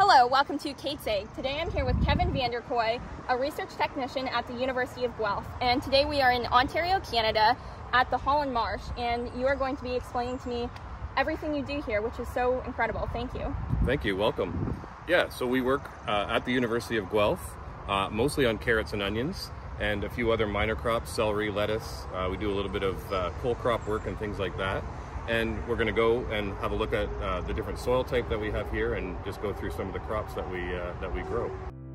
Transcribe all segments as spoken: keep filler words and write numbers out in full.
Hello, welcome to Kate's Egg. Today I'm here with Kevin Vanderkoy, a research technician at the University of Guelph. And today we are in Ontario, Canada at the Holland Marsh, and you are going to be explaining to me everything you do here, which is so incredible. Thank you. Thank you, welcome. Yeah, so we work uh, at the University of Guelph, uh, mostly on carrots and onions, and a few other minor crops, celery, lettuce. Uh, we do a little bit of uh, coal crop work and things like that. And we're going to go and have a look at uh, the different soil type that we have here and just go through some of the crops that we, uh, that we grow.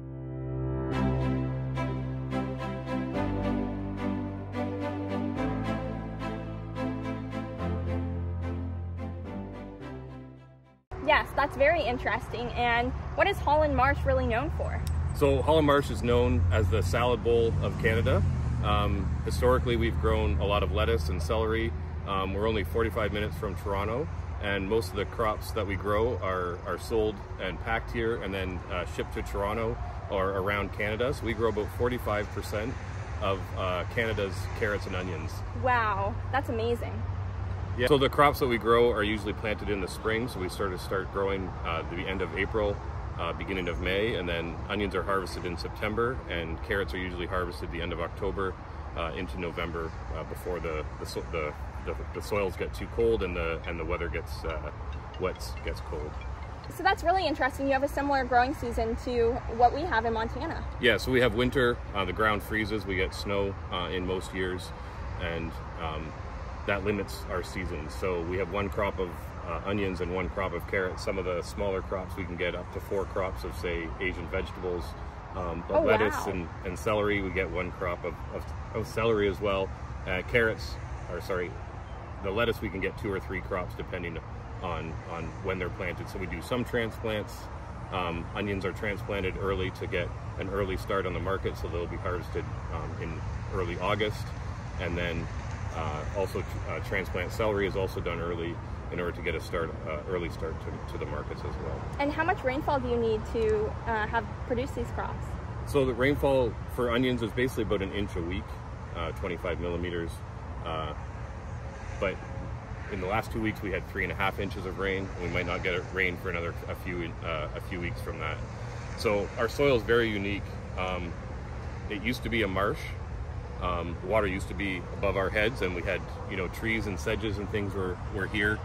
Yes, that's very interesting. And what is Holland Marsh really known for? So Holland Marsh is known as the salad bowl of Canada. Um, historically, we've grown a lot of lettuce and celery. Um, we're only forty-five minutes from Toronto, and most of the crops that we grow are, are sold and packed here and then uh, shipped to Toronto or around Canada. So we grow about forty-five percent of uh, Canada's carrots and onions. Wow, that's amazing. Yeah. So the crops that we grow are usually planted in the spring, so we sort of start growing uh, the end of April, uh, beginning of May, and then onions are harvested in September, and carrots are usually harvested the end of October uh, into November uh, before the, the, the The, the soils get too cold and the and the weather gets uh, wet, gets cold. So that's really interesting. You have a similar growing season to what we have in Montana. Yeah, so we have winter, uh, the ground freezes, we get snow uh, in most years, and um, that limits our seasons. So we have one crop of uh, onions and one crop of carrots. Some of the smaller crops we can get up to four crops of, say, Asian vegetables. Um, but oh, lettuce wow. and, and celery, we get one crop of, of, of celery as well. Uh, carrots, or sorry, the lettuce we can get two or three crops depending on, on when they're planted. So we do some transplants. Um, onions are transplanted early to get an early start on the market, so they'll be harvested um, in early August. And then uh, also uh, transplant celery is also done early in order to get a start, uh, early start to, to the markets as well. And how much rainfall do you need to uh, have produce these crops? So the rainfall for onions is basically about an inch a week, uh, twenty-five millimeters. Uh, But in the last two weeks, we had three and a half inches of rain. We might not get rain for another a few uh, a few weeks from that. So our soil is very unique. Um, it used to be a marsh. Um, the water used to be above our heads, and we had you know trees and sedges and things were were here.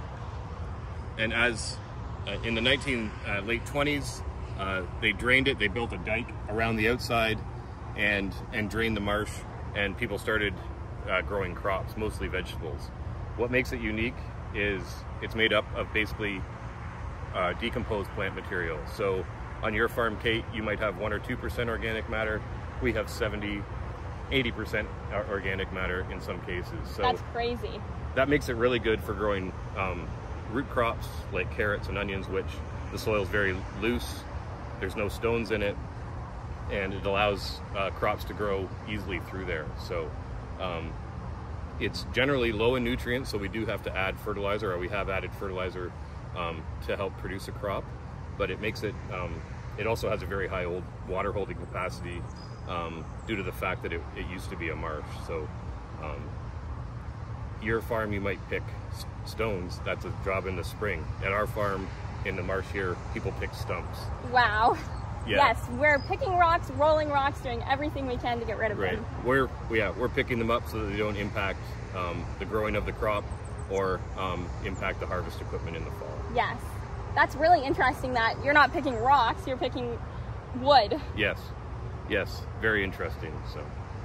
And as uh, in the nineteen uh, late twenties, uh, they drained it. They built a dike around the outside, and and drained the marsh, and people started uh, growing crops, mostly vegetables. What makes it unique is it's made up of basically uh, decomposed plant material. So on your farm, Kate, you might have one or two percent organic matter. We have seventy, eighty percent organic matter in some cases. So that's crazy. That makes it really good for growing um, root crops like carrots and onions, which the soil is very loose. There's no stones in it, and it allows uh, crops to grow easily through there. So. Um, It's generally low in nutrients, so we do have to add fertilizer, or we have added fertilizer um, to help produce a crop. But it makes it, um, it also has a very high old water holding capacity um, due to the fact that it, it used to be a marsh. So um, your farm, you might pick stones. That's a job in the spring. At our farm in the marsh here, people pick stumps. Wow. Yeah. Yes, we're picking rocks, rolling rocks, doing everything we can to get rid of right. them. We're yeah we're picking them up so that they don't impact um, the growing of the crop or um, impact the harvest equipment in the fall. Yes, that's really interesting that you're not picking rocks, you're picking wood. Yes, yes, very interesting. So,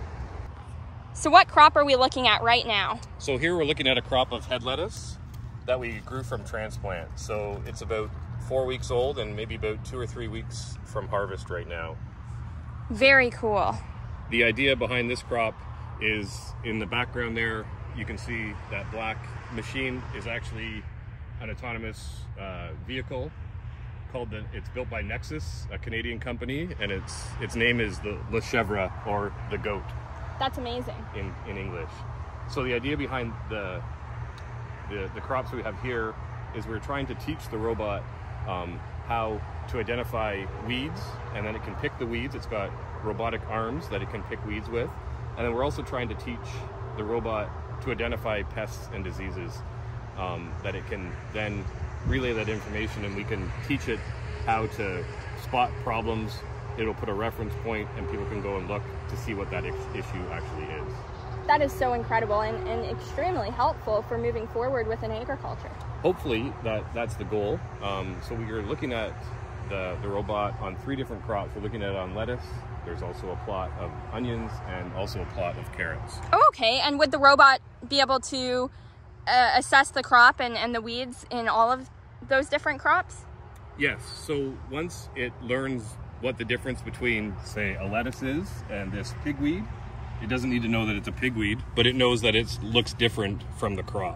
so what crop are we looking at right now? So here we're looking at a crop of head lettuce that we grew from transplant. So it's about four weeks old and maybe about two or three weeks from harvest right now. Very cool. The idea behind this crop is in the background there, you can see that black machine is actually an autonomous uh, vehicle called the, it's built by Nexus, a Canadian company, and its its name is the Le Chèvre, or the goat. That's amazing. In, in English. So the idea behind the, the, the crops we have here is we're trying to teach the robot Um, how to identify weeds, and then it can pick the weeds. It's got robotic arms that it can pick weeds with. And then we're also trying to teach the robot to identify pests and diseases um, that it can then relay that information, and we can teach it how to spot problems. It'll put a reference point, and people can go and look to see what that issue actually is. That is so incredible and, and extremely helpful for moving forward within agriculture. Hopefully that that's the goal. Um, so we are looking at the, the robot on three different crops. We're looking at it on lettuce. There's also a plot of onions and also a plot of carrots. Oh, okay. And would the robot be able to uh, assess the crop and, and the weeds in all of those different crops? Yes. So once it learns what the difference between, say, a lettuce is and this pigweed, it doesn't need to know that it's a pigweed, but it knows that it looks different from the crop.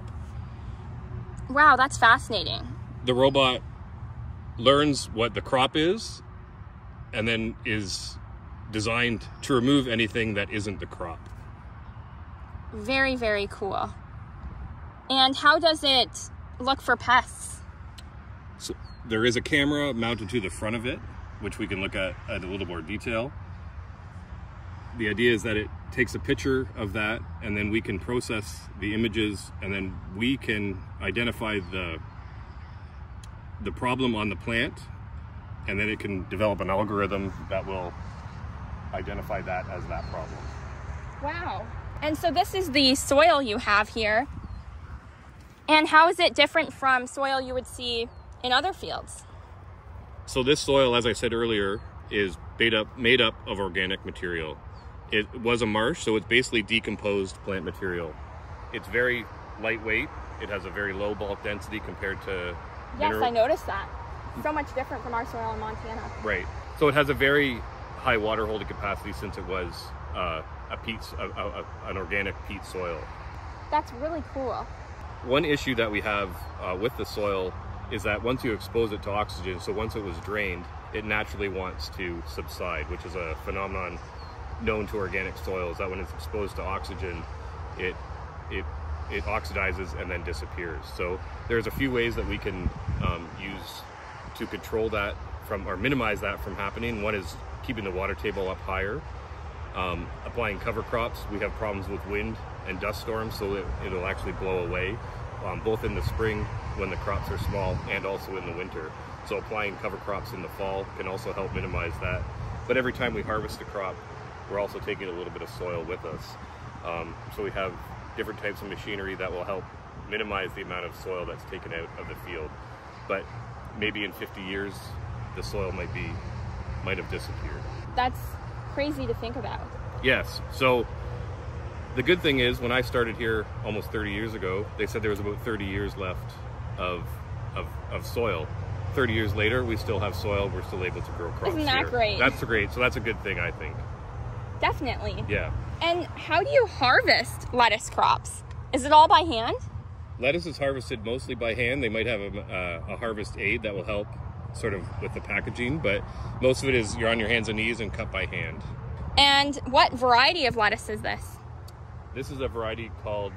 Wow, that's fascinating. The robot learns what the crop is and then is designed to remove anything that isn't the crop. Very, very cool. And how does it look for pests? So there is a camera mounted to the front of it, which we can look at at a little more detail. The idea is that it takes a picture of that, and then we can process the images, and then we can identify the the problem on the plant, and then it can develop an algorithm that will identify that as that problem. Wow. And so this is the soil you have here. And how is it different from soil you would see in other fields? So this soil, as I said earlier, is made up, made up of organic material. It was a marsh, so it's basically decomposed plant material. It's very lightweight. It has a very low bulk density compared to Yes, mineral. I noticed that. So much different from our soil in Montana. Right. So it has a very high water holding capacity since it was uh, a peat, a, a, a, an organic peat soil. That's really cool. One issue that we have uh, with the soil is that once you expose it to oxygen, so once it was drained, it naturally wants to subside, which is a phenomenon known to organic soils, that when it's exposed to oxygen, it it it oxidizes and then disappears. So there's a few ways that we can um, use to control that from, or minimize that from happening. One is keeping the water table up higher, um, applying cover crops. We have problems with wind and dust storms, so that it'll actually blow away, um, both in the spring when the crops are small and also in the winter. So applying cover crops in the fall can also help minimize that. But every time we harvest a crop, we're also taking a little bit of soil with us. Um, so we have different types of machinery that will help minimize the amount of soil that's taken out of the field. But maybe in fifty years, the soil might be, might have disappeared. That's crazy to think about. Yes. So the good thing is, when I started here almost thirty years ago, they said there was about thirty years left of, of, of soil. thirty years later, we still have soil. We're still able to grow crops. Isn't that here. great? That's great. So that's a good thing, I think. Definitely. Yeah. And how do you harvest lettuce crops? Is it all by hand? Lettuce is harvested mostly by hand. They might have a, uh, a harvest aid that will help sort of with the packaging, but most of it is you're on your hands and knees and cut by hand. And what variety of lettuce is this? This is a variety called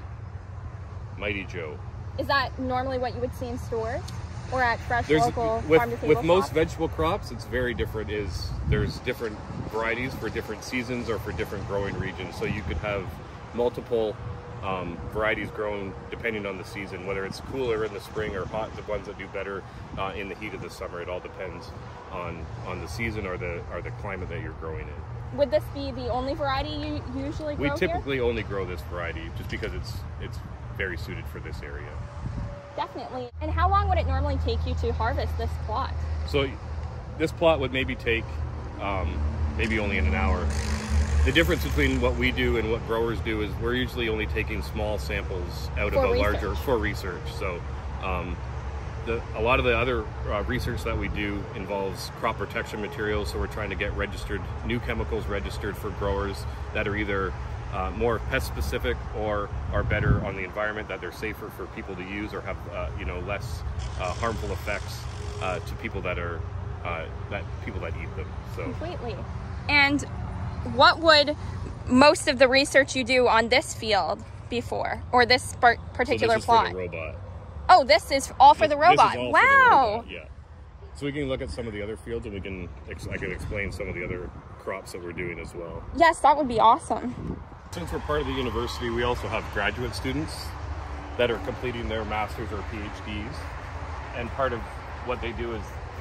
Mighty Joe. Is that normally what you would see in stores or at fresh There's, local with, farm to table with most shops? vegetable crops, it's very different. Is there's different varieties for different seasons or for different growing regions. So you could have multiple um, varieties grown depending on the season, whether it's cooler in the spring or hot, the ones that do better uh, in the heat of the summer. It all depends on on the season or the or the climate that you're growing in. Would this be the only variety you usually grow We typically here? only grow this variety just because it's it's very suited for this area. Definitely. And how long would it normally take you to harvest this plot? So this plot would maybe take um, maybe only in an hour. The difference between what we do and what growers do is we're usually only taking small samples out For of a research. larger, for research. So um, the, a lot of the other uh, research that we do involves crop protection materials. So we're trying to get registered, new chemicals registered for growers that are either Uh, more pest specific or are better on the environment, that they're safer for people to use or have uh, you know less uh, harmful effects uh, to people that are uh, that people that eat them. So Completely. And what would most of the research you do on this field be for, or this par- particular so this is plot? for the robot. Oh, this is all for the This- this is robot. all Wow. for the robot, yeah. So we can look at some of the other fields, and we can ex- I can explain some of the other crops that we're doing as well. Yes, that would be awesome. Since we're part of the university, we also have graduate students that are completing their masters or P H Ds. And part of what they do is our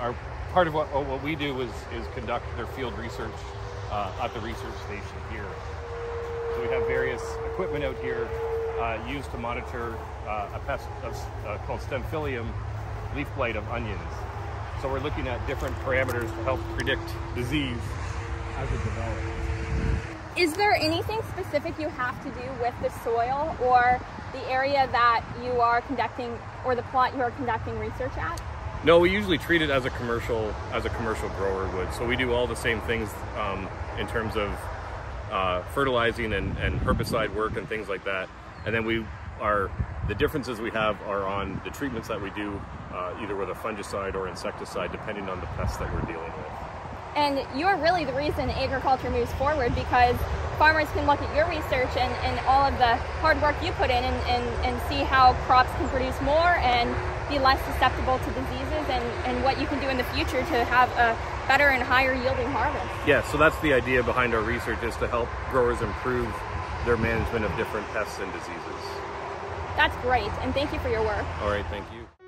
part of what, what we do is, is conduct their field research uh, at the research station here. So we have various equipment out here uh, used to monitor uh, a pest uh, called Stemphylium leaf blight of onions. So we're looking at different parameters to help predict disease as it develops. Is there anything specific you have to do with the soil or the area that you are conducting, or the plot you are conducting research at? No, we usually treat it as a commercial as a commercial grower would. So we do all the same things um, in terms of uh, fertilizing and, and herbicide work and things like that. And then we are the differences we have are on the treatments that we do, uh, either with a fungicide or insecticide, depending on the pests that we're dealing with. And you're really the reason agriculture moves forward, because farmers can look at your research and, and all of the hard work you put in and, and, and see how crops can produce more and be less susceptible to diseases, and, and what you can do in the future to have a better and higher yielding harvest. Yeah, so that's the idea behind our research, is to help growers improve their management of different pests and diseases. That's great, and thank you for your work. All right, thank you.